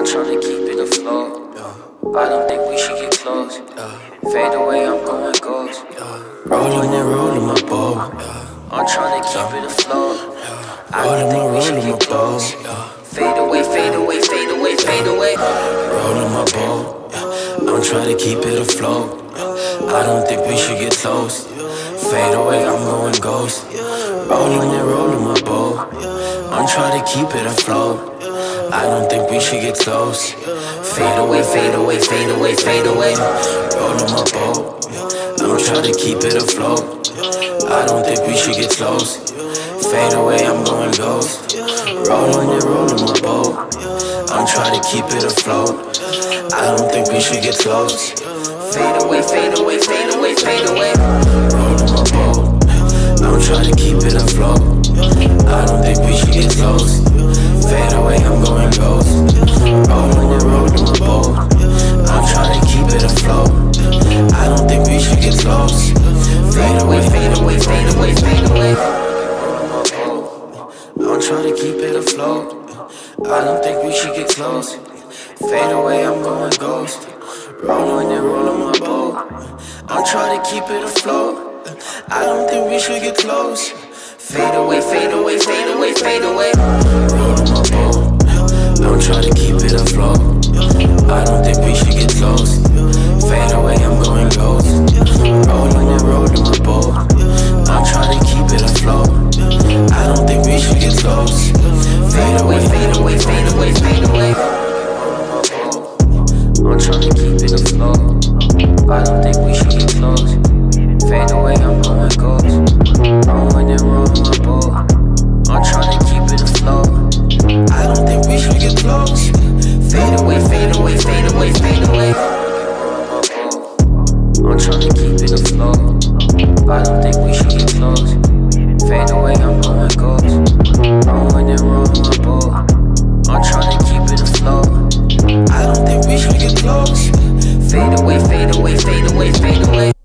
I'm tryna keep it afloat. I don't think we should get close. Fade away, I'm going ghost. Rolling my boat. I'm tryna keep it afloat. I don't think we should get close. Fade away, fade away, fade away, fade away. Rolling my boat. I'm trying to keep it afloat. I don't think we should get close. Fade away, I'm going ghost. Rolling my boat. I'm trying to keep it afloat. I don't think we should get close. Fade away, fade away, fade away, fade away. Rolling my boat. I'm trying to keep it afloat. I don't think we should get close. Fade away, I'm going ghost. Rolling my boat. I'm trying to keep it afloat. I don't think we should get close. Fade away, fade away, fade away, fade away. Rolling my boat. I'm trying to keep it afloat. I don't think we should get close. Fade away, I'm going ghost. Rolling my boat. I'm trying to keep it afloat. I don't think we should get close. Fade away, fade away, fade away, fade away. I'm trying to keep it afloat. I don't think we should get close. Fade away, I'm going ghost. Rolling my boat. I'm trying to keep it afloat. I don't think we should get close. Fade away, fade away, fade away, fade away. Rolling my boat. I'm trying to keep it afloat. I don't think we should get close. Fade away, I'm going ghost. Rolling my boat. I'm trying to keep it afloat. I don't think we should get close. Fade away, fade away, fade away, fade away. I'm tryna keep it afloat. I don't think we should get close. Fade away, I'm going ghost. Rolling my boat. I'm tryna keep it afloat. I don't think we should get close. Fade away, fade away, fade away, fade away. I'm tryna keep it afloat. I don't think we should get close. Fade away, I'm going ghost. Rolling my boat. I'm tryna keep it afloat. I don't think we should get close. Fade away, fade away, fade away, fade away.